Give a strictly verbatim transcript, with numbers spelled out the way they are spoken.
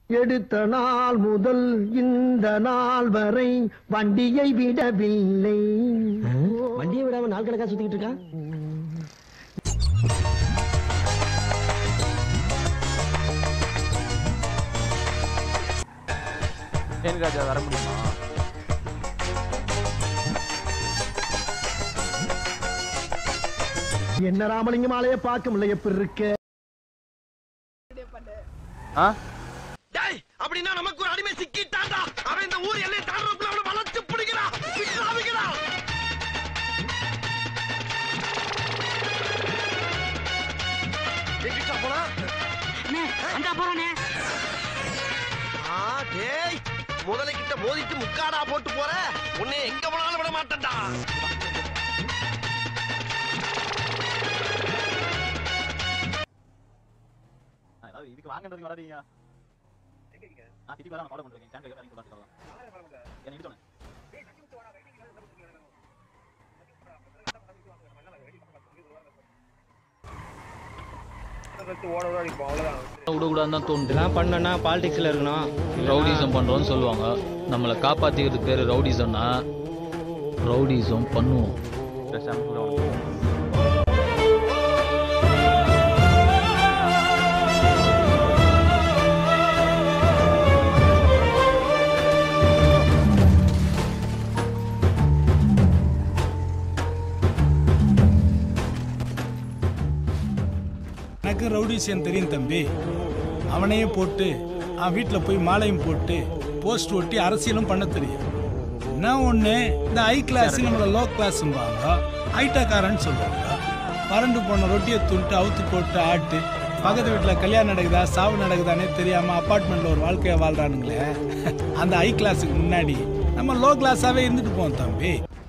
எடுத்த நாள் முதல் இந்த நாள் வரை வண்டியை விடவில்லை. வண்டியை விடாம நாள் கணக்கா சுத்திக்கிட்டு இருக்கா. ராஜா வர முடியுமா? என்ன ராமலிங்கம் ஆலைய பார்க்க முடியல எப்படி இருக்கு? அப்படின்னா நமக்கு ஒரு அடிமை சிக்கிட்டாண்டா. அவன் இந்த ஊர் எல்லை தாண்டறதுக்குள்ள அவனை வளைச்சு பிடிக்கிறான். விக்கிறாவிக்கிறான். எங்கிட்ட போனா? அண்ணே, அங்க போறானே. ஆ டேய், முதலை கிட்ட மோதிட்டு முக்காடா போட்டு போற. உன்னை எங்க போனாலும் விட மாட்டேன்டா. இதுக்கு வாங்கறதுக்கு வராதீங்க. நான் திட்டி வர நான் ஃபாலோ பண்றேன். சேனல் கேட்க நீங்க பாத்துக்கலாம். என்ன இது சொன்னேன்? விடக்கூடாதுன்னு தோணுது. இதெல்லாம் பண்ணனா பாலிடிக்ஸ்ல இருக்கணும். ரவுடிசம் பண்றோம்னு சொல்லுவாங்க. நம்மளை காப்பாத்திக்கிறதுக்கு பேரு ரவுடிசம்னா ரவுடிசம் பண்ணுவோம். எனக்கு ரவுடிசியன் தெரியும் தம்பி. அவனையே போட்டு அவன் வீட்டில் போய் மாலையும் போட்டு போஸ்ட் ஒட்டி அரசியலும் பண்ண தெரியும். என்ன ஒன்று, இந்த ஹை கிளாஸ் நம்மளை லோ கிளாஸ்ம்பாங்க, ஹைட்டக்காரன்னு சொல்லுவாங்க. வறண்டு போன ரொட்டியை துண்டு அவுத்து போட்டு ஆட்டு பக்கத்து வீட்டில் கல்யாணம் நடக்குதா சாவு நடக்குதானே தெரியாமல் அப்பார்ட்மெண்ட்டில் ஒரு வாழ்க்கையை வாழ்கிறானுங்களே. அந்த ஹை கிளாஸுக்கு முன்னாடி நம்ம லோ கிளாஸாகவே இருந்துட்டு போவோம் தம்பி.